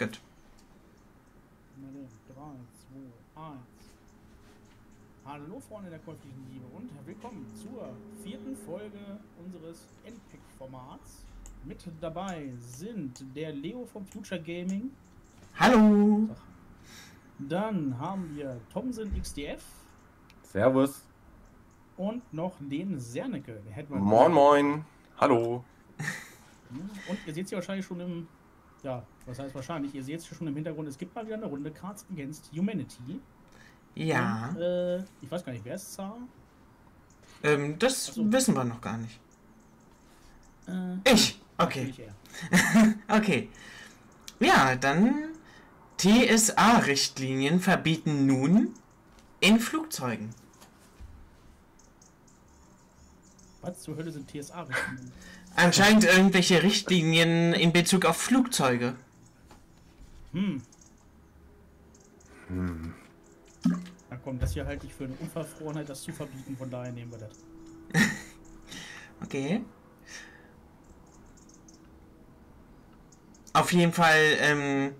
Gut. 3, 2, 1. Hallo Freunde der käuflichen Liebe und willkommen zur 4. Folge unseres NPEC-Formats. Mit dabei sind der Leo vom Future Gaming. Hallo. Dann haben wir Thomsen XDF. Servus. Und noch den Serneke. Moin moin. Hallo. Und ihr seht sie wahrscheinlich schon im... Ja, was heißt wahrscheinlich? Ihr seht es schon im Hintergrund. Es gibt mal wieder eine Runde Cards Against Humanity. Ja. Und, ich weiß gar nicht, wer ist Zar? Das wissen wir noch gar nicht. Ich. Okay. Okay. Ja, dann TSA-Richtlinien verbieten nun in Flugzeugen. Was zur Hölle sind TSA-Richtlinien? Anscheinend irgendwelche Richtlinien in Bezug auf Flugzeuge. Na komm, das hier halte ich für eine Unverfrorenheit, das zu verbieten, von daher nehmen wir das. Okay. Auf jeden Fall,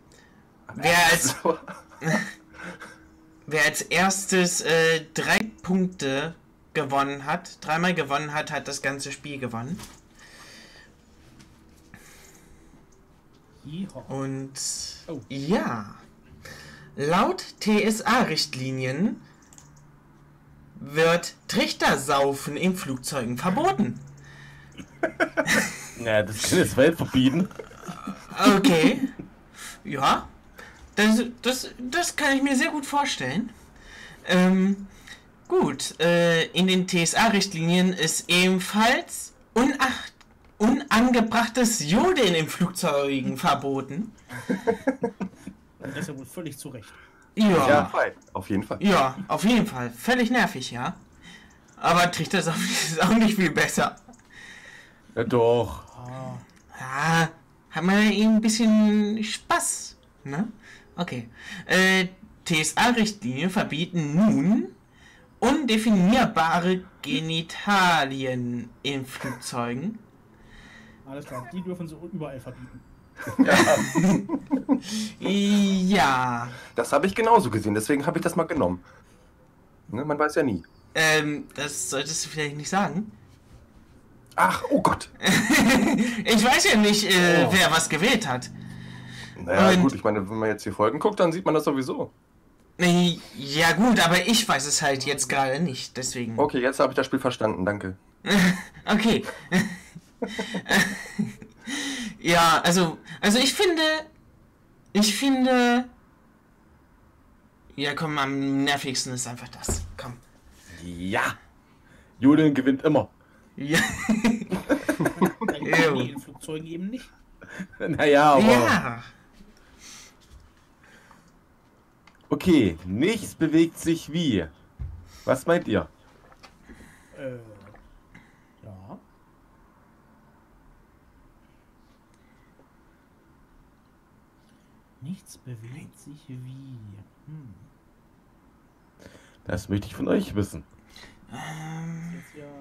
wer als erstes 3 Punkte gewonnen hat, dreimal gewonnen hat, hat das ganze Spiel gewonnen. Und ja, laut TSA-Richtlinien wird Trichtersaufen in Flugzeugen verboten. Ja, das kann jetzt weit verbieten. Okay. Ja, das kann ich mir sehr gut vorstellen. Gut, in den TSA-Richtlinien ist ebenfalls unangebrachtes Jodeln in Flugzeugen verboten. Das ist ja wohl völlig zu Recht. Ja, auf jeden Fall. ja, auf jeden Fall. Völlig nervig, ja. Aber Trichtersaufen ist auch nicht viel besser. Ja, doch. Ja, hat man ja eben ein bisschen Spaß, ne? Okay. TSA-Richtlinien verbieten nun undefinierbare Genitalien in Flugzeugen. Alles klar, die dürfen sie überall verbieten. Ja. Das habe ich genauso gesehen, deswegen habe ich das mal genommen. Ne, man weiß ja nie. Das solltest du vielleicht nicht sagen. Ach, oh Gott. Ich weiß ja nicht, wer was gewählt hat. Naja, Und- gut, ich meine, wenn man jetzt die Folgen guckt, dann sieht man das sowieso. Ja gut, aber ich weiß es halt jetzt gerade nicht, deswegen. Okay, jetzt habe ich das Spiel verstanden, danke. Okay. Ja, also ich finde, ja komm, am nervigsten ist einfach das. Komm. Ja. Jodeln gewinnt immer. Ja. Nee, in Flugzeugen eben nicht. Naja, aber... Ja. Okay, nichts bewegt sich wie. Was meint ihr? Ja. Nichts bewegt sich wie. Das möchte ich von euch wissen. Das ist jetzt ja.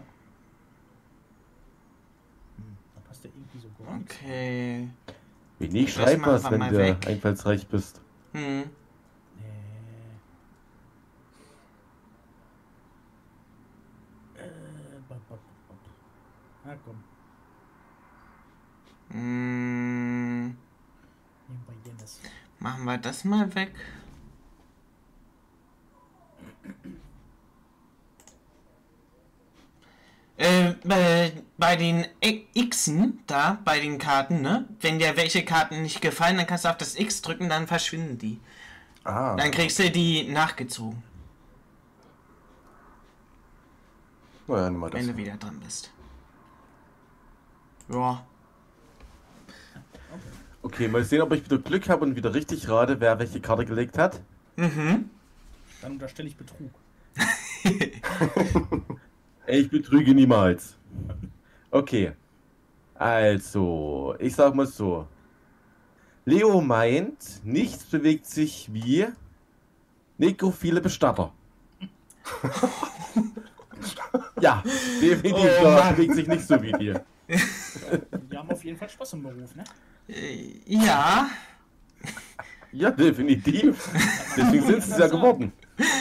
Da passt ja irgendwie so gar nichts. Okay. Wenig Das schreib machen was, wir wenn mal du weg. einfallsreich bist. Hm. Na komm, Hm. nehmen wir jenes. Machen wir das mal weg. Bei den Xen da, bei den Karten, ne? Wenn dir welche Karten nicht gefallen, dann kannst du auf das X drücken, dann verschwinden die. Ah. Dann kriegst du die nachgezogen, Naja, nimm mal das. wenn du wieder dran bist. Ja. Okay, mal sehen, ob ich wieder Glück habe und wieder richtig rate, wer welche Karte gelegt hat. Mhm. Dann unterstelle ich Betrug. Ich betrüge niemals. Okay. Also, ich sag mal so. Leo meint, nichts bewegt sich wie nekrophile Bestatter. Ja, definitiv, Oh, da Mann. bewegt sich nicht so wie dir. Die haben auf jeden Fall Spaß im Beruf, ne? Ja. Ja, definitiv. Deswegen sind sie es ja geworden.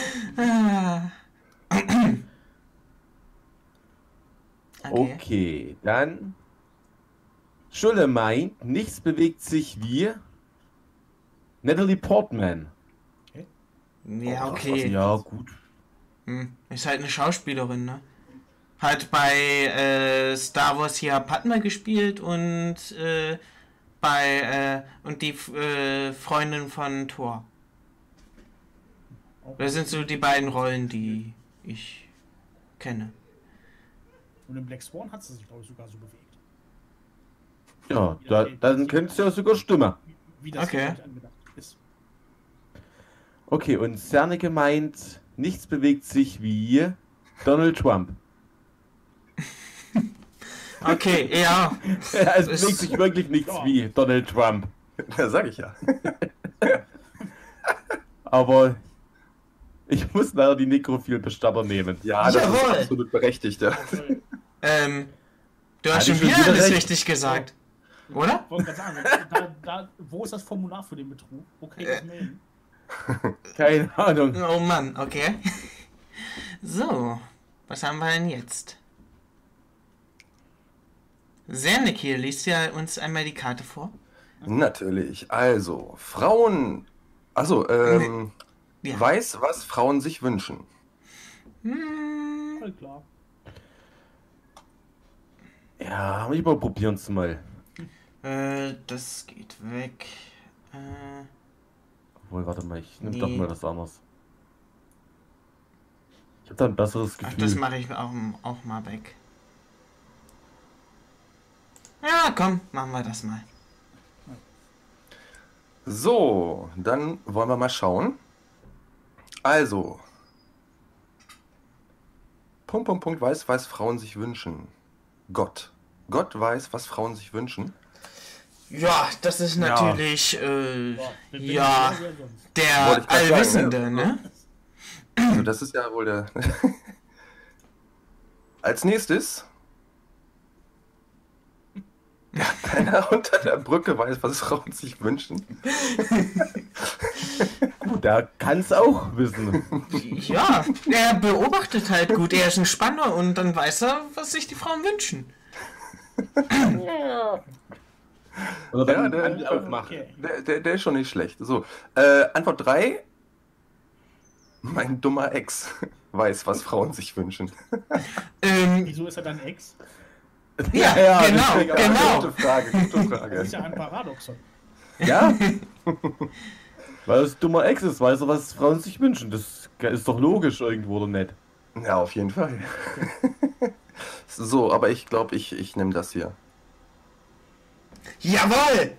Okay, dann. Schulle meint, nichts bewegt sich wie Natalie Portman. Ja, okay. Ja, gut. Ist halt eine Schauspielerin, ne? Hat bei Star Wars hier Padme gespielt und und die Freundin von Thor. Das sind so die beiden Rollen, die ich kenne. Und im Black Swan hat sie sich, glaube ich, sogar so bewegt. Ja, dann könnte es ja sogar stimmen. Wie das Okay. angedacht ist. Okay, und Serneke meint, nichts bewegt sich wie Donald Trump. Okay, ja. Ja, es Es- bewegt sich wirklich nichts Ja. wie Donald Trump. Das sag ich ja. Aber ich muss leider die Nekrophil-Bestatter nehmen. Ja, das Jawohl. ist absolut berechtigt. Ja. Du hast Hatte schon ich wieder schon wieder alles recht? richtig gesagt. Oder? Ich wollte gerade sagen, wo ist das Formular für den Betrug? Wo kann ich das melden? Keine Ahnung. Oh Mann, okay. So, was haben wir denn jetzt? Sernik hier liest ja uns einmal die Karte vor. Natürlich. Also, Frauen. Also, Ja. weiß, was Frauen sich wünschen. Voll klar. Ja, ich mal probieren es mal. Das geht weg. Obwohl, warte mal, ich nehme Nee. doch mal was anderes. Ich habe da ein besseres Ach, Gefühl. das mache ich auch mal weg. Ja, komm, machen wir das mal. So, dann wollen wir mal schauen. Also. Punkt, weiß, was Frauen sich wünschen. Gott. Gott weiß, was Frauen sich wünschen. Ja, das ist Ja. natürlich, ja, Wer sonst? der Wollte ich grad sagen, Allwissende, ne? ne? Also, das ist ja wohl der. Als nächstes. Ja, keiner unter der Brücke weiß, was Frauen sich wünschen. Gut, der kann es auch wissen. Ja, er beobachtet halt gut. Er ist ein Spanner und dann weiß er, was sich die Frauen wünschen. Oder Ja, wenn der- Hand aufmacht. Okay. Der ist schon nicht schlecht. So, Antwort 3. Mein dummer Ex weiß, was Frauen sich wünschen. Ähm, Wieso ist er dann Ex? ja, Ja, genau, deswegen- genau. Gute Frage, gute Das Frage. ist ja ein Paradoxon. Ja? Weil es dummer Ex ist, weiß er, was Frauen sich wünschen. Das ist doch logisch irgendwo, oder nicht? Ja, auf jeden Fall. So, aber ich glaube, ich nehme das hier. Jawohl!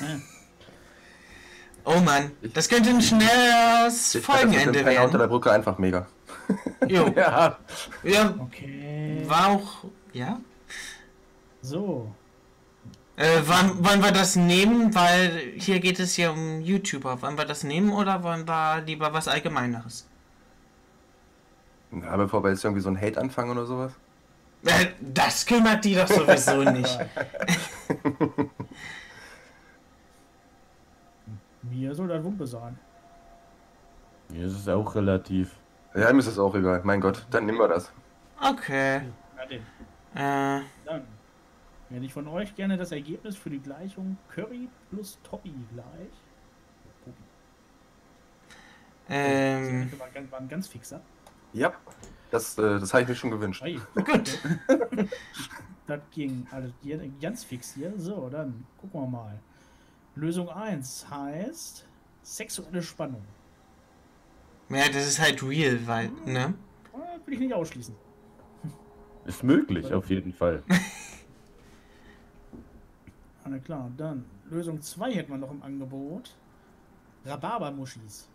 Oh Mann, das könnte ein schnelles Ich fand das mit dem Folgenende Penner unter der werden. Brücke einfach mega. Jo, Ja. ja, Okay. war auch, ja. So. Wollen wir das nehmen, weil hier geht es ja um YouTuber. Wollen wir das nehmen oder wollen wir lieber was Allgemeineres? Ja, bevor wir jetzt irgendwie so ein Hate anfangen oder sowas. Das kümmert die doch sowieso nicht. Mir soll das Wumpe sein. Mir ist es auch relativ. Ja, mir ist es auch egal. Mein Gott, dann nehmen wir das. Okay. Na denn. Äh, Dann hätte ich von euch gerne das Ergebnis für die Gleichung Curry plus Toppy gleich. War ein ganz fixer. Ja, das habe ich mir schon gewünscht. Ei. gut. Das ging alles ganz fix hier. So, dann gucken wir mal. Lösung 1 heißt sexuelle Spannung. Ja, das ist halt real, weil, ne? Will ich nicht ausschließen. Ist möglich, auf jeden Fall. Na klar, dann Lösung 2 hätten wir noch im Angebot. Rhabarbermuschis.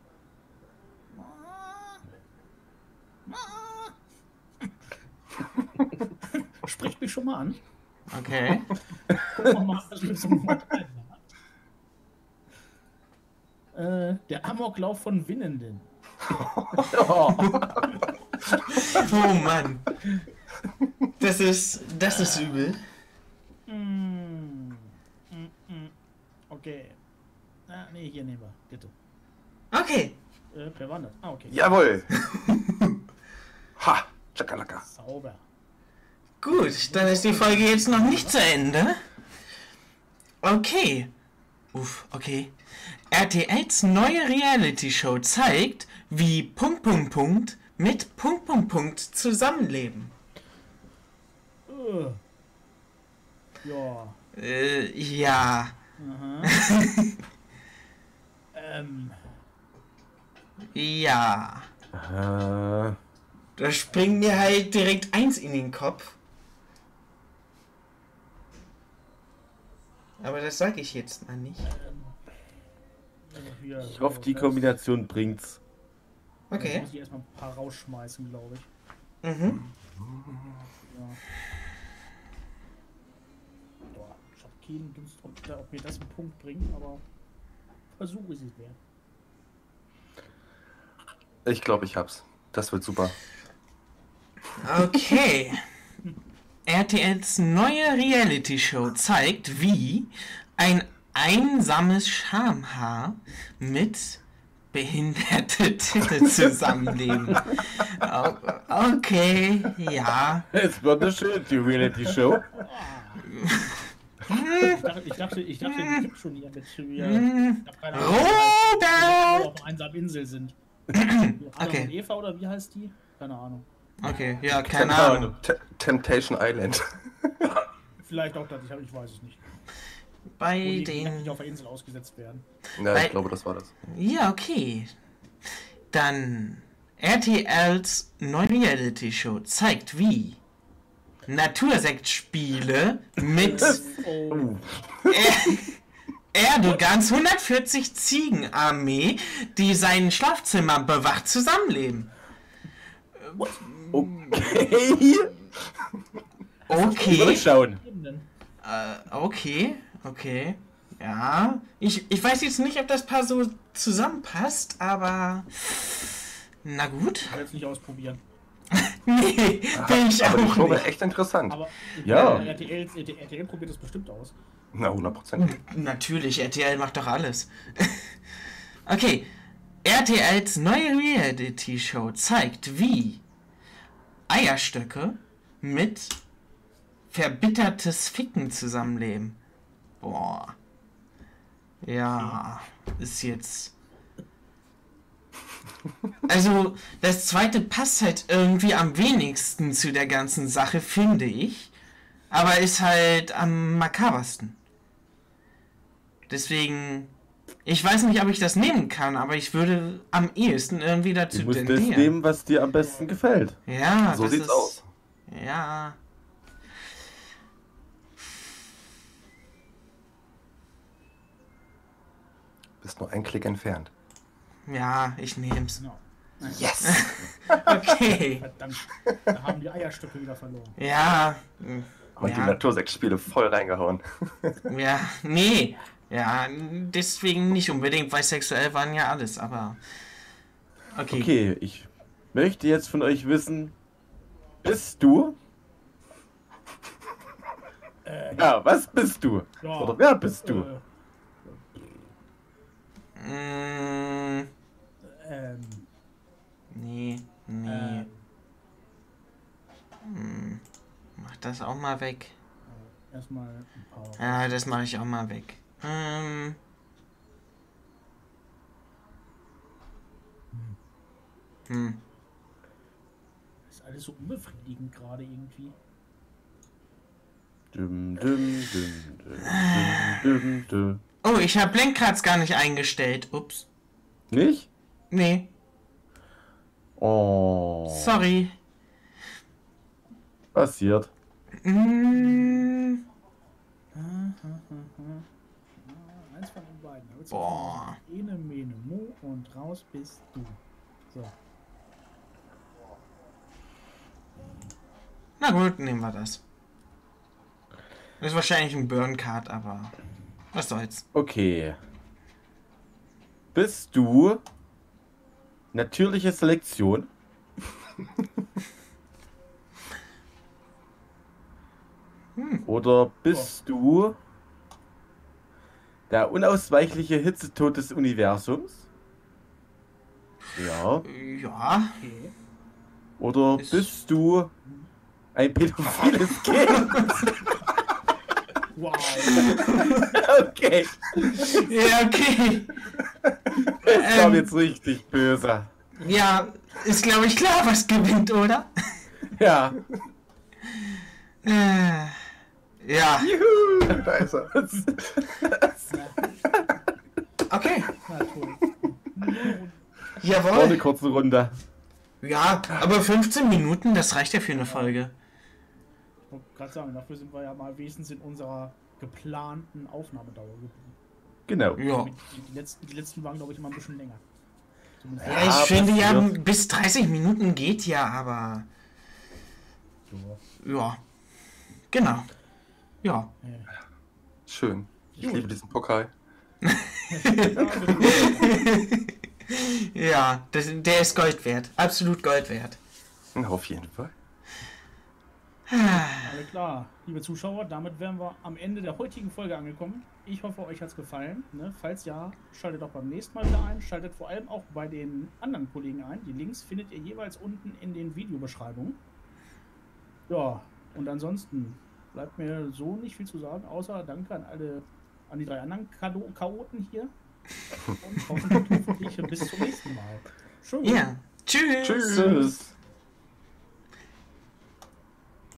Spricht mich schon mal an. Okay. Gucken wir mal, was Lösung Nummer 3 war. Der Amoklauf von Winnenden. Oh Mann. Das ist übel. Mm. Okay. Ah, nee, hier nehmen wir. Bitte. Okay. Wer war das? Ah, okay. Jawohl. Ha, Chakalaka. Sauber. Gut, dann ist die Folge jetzt noch nicht zu Ende. Okay. Okay. RTLs neue Reality-Show zeigt, wie ... mit ... zusammenleben. Ja. Ja. Aha. Ja. Äh, Da springt mir halt direkt eins in den Kopf. Aber das sage ich jetzt mal nicht. Hier, ich hoffe, die Kombination bringt's. Ich Okay. muss ich erstmal ein paar rausschmeißen, glaube ich. Mhm. Ja. Boah, ich habe keinen Dunst, ob mir das einen Punkt bringt, aber versuche ich es wert. Ich glaube, ich hab's. Das wird super. Okay. RTLs neue Reality-Show zeigt, wie ein einsames Schamhaar mit behinderte Titel zusammenleben. Okay, ja. Es wird eine schöne die Reality-Show. Ich dachte, die gibt schon hier mit hier. Ich hab keine Ahnung, Robert! die auf einer einsamen Insel sind. Adam Okay. und Eva oder wie heißt die? Keine Ahnung. Okay, ja, keine Ahnung. Temptation Island. Vielleicht auch das, ich weiß es nicht. Wo Bei die den... nicht auf der Insel ausgesetzt werden. Ja, Weil- ich glaube, das war das. Ja, okay. Dann RTLs neue Reality-Show zeigt, wie Natursektspiele mit Oh, Erdogans 140 Ziegenarmee, die sein Schlafzimmer bewacht, zusammenleben. Okay. Okay, Mal schauen. eben denn. okay. Ja, ich weiß jetzt nicht, ob das Paar so zusammenpasst, aber na gut. Ich werde es nicht ausprobieren. Nee, bin ich Aber die auch Show wäre nicht. echt interessant. Aber Ja. RTL probiert das bestimmt aus. Na, 100%. Natürlich, RTL macht doch alles. Okay, RTLs neue Reality-Show zeigt, wie Eierstöcke mit verbittertes Ficken zusammenleben. Boah. Ja, ist jetzt... Also, das zweite passt halt irgendwie am wenigsten zu der ganzen Sache, finde ich. Aber ist halt am makabersten. Deswegen... Ich weiß nicht, ob ich das nehmen kann, aber ich würde am ehesten irgendwie dazu Du musst das tendieren. nehmen, was dir am besten gefällt. Ja, So das sieht's ist, aus. Ja. Bist nur ein Klick entfernt. Ja, ich nehm's. Genau. Yes! Okay. Verdammt. Da haben die Eierstöcke wieder verloren. Ja. Und die Ja, Natursektspiele voll reingehauen. ja, nee. Ja, deswegen nicht unbedingt, weil sexuell waren ja alles, aber. Okay. Okay, ich möchte jetzt von euch wissen, bist du? Ja, was bist du? Ja. Oder wer bist du? Mm, Ähm, nee. Mach das auch mal weg. erstmal ein paar. Ja, das mache ich auch mal weg. Ist alles so unbefriedigend gerade irgendwie. Dum, dum, dum, dum, dum, dum. Oh, ich habe Blenkrad gar nicht eingestellt. Ups. Nicht? Nee, Oh. sorry. Passiert. Mm, Eins von den beiden. Da wird's Boah. Ene, mene, mo und raus bist du. So. Na gut, nehmen wir das. Das ist wahrscheinlich ein Burn-Card, aber was soll's. Okay. Bist du natürliche Selektion? Oder bist du Der unausweichliche Hitzetod des Universums? Ja. Ja. Okay. Oder Ist- bist du ein pädophiles Kind? Wow. Okay. Ja, okay. Das war jetzt richtig böse. Ja, ist glaube ich klar, was gewinnt, oder? Ja. Ja. Juhu, da ist er. Okay. Na toll. War eine Jawohl. kurze Runde. Ja, aber 15 Minuten, das reicht ja für eine Folge. Ich wollte gerade sagen, dafür sind wir ja mal wenigstens in unserer geplanten Aufnahmedauer geblieben. Genau. Ja. Die letzten waren, glaube ich, immer ein bisschen länger. Zumindest Ja, ich finde ja, passiert. bis 30 Minuten geht ja, aber. so. Ja. Genau. Ja. Schön. Ich Gut. liebe diesen Pokal. Ja, der ist Gold wert. Absolut Gold wert. Na, auf jeden Fall. Alles klar, liebe Zuschauer, damit wären wir am Ende der heutigen Folge angekommen. Ich hoffe, euch hat es gefallen. Ne? Falls ja, schaltet auch beim nächsten Mal wieder ein. Schaltet vor allem auch bei den anderen Kollegen ein. Die Links findet ihr jeweils unten in den Videobeschreibungen. Ja, und ansonsten bleibt mir so nicht viel zu sagen, außer danke an die drei anderen Chaoten hier. Und hoffentlich bis zum nächsten Mal. Tschüss. Ja. Tschüss. Tschüss.